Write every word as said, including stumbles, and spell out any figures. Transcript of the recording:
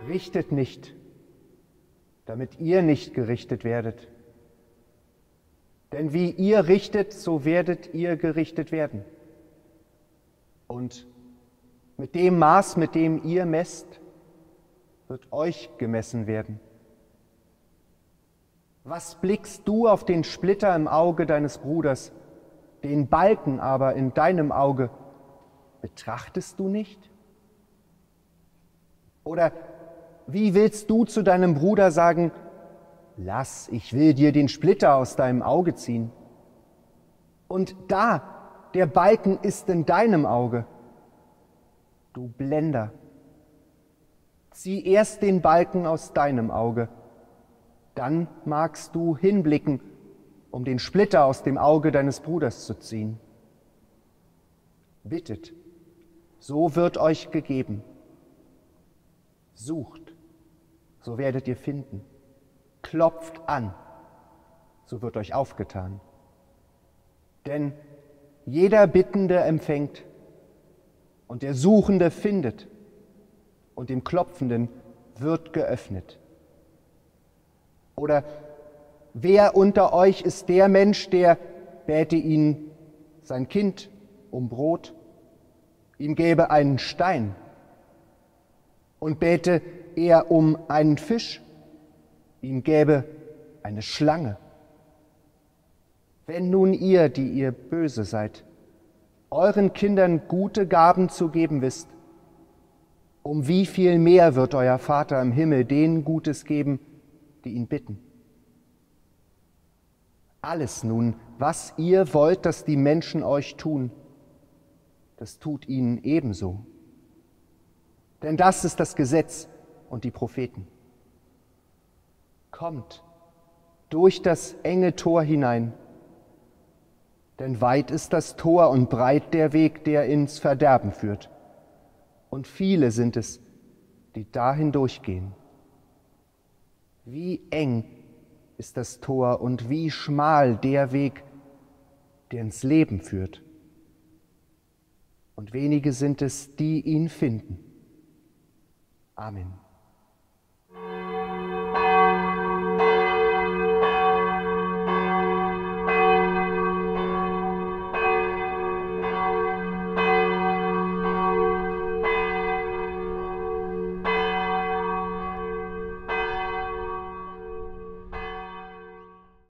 Richtet nicht, damit ihr nicht gerichtet werdet. Denn wie ihr richtet, so werdet ihr gerichtet werden. Und mit dem Maß, mit dem ihr messt, wird euch gemessen werden. Was blickst du auf den Splitter im Auge deines Bruders, den Balken aber in deinem Auge betrachtest du nicht? Oder wie willst du zu deinem Bruder sagen, lass, ich will dir den Splitter aus deinem Auge ziehen? Und da, der Balken ist in deinem Auge. Du Blender, zieh erst den Balken aus deinem Auge, dann magst du hinblicken, um den Splitter aus dem Auge deines Bruders zu ziehen. Bittet, so wird euch gegeben. Sucht, so werdet ihr finden. Klopft an, so wird euch aufgetan. Denn jeder Bittende empfängt und der Suchende findet und dem Klopfenden wird geöffnet. Oder wer unter euch ist der Mensch, der bäte ihn sein Kind um Brot, ihm gäbe einen Stein, und bäte er um einen Fisch, ihm gäbe eine Schlange? Wenn nun ihr, die ihr böse seid, euren Kindern gute Gaben zu geben wisst, um wie viel mehr wird euer Vater im Himmel denen Gutes geben, die ihn bitten? Alles nun, was ihr wollt, dass die Menschen euch tun, das tut ihnen ebenso. Denn das ist das Gesetz und die Propheten. Kommt durch das enge Tor hinein, denn weit ist das Tor und breit der Weg, der ins Verderben führt. Und viele sind es, die dahin durchgehen. Wie eng ist das Tor und wie schmal der Weg, der ins Leben führt. Und wenige sind es, die ihn finden. Amen.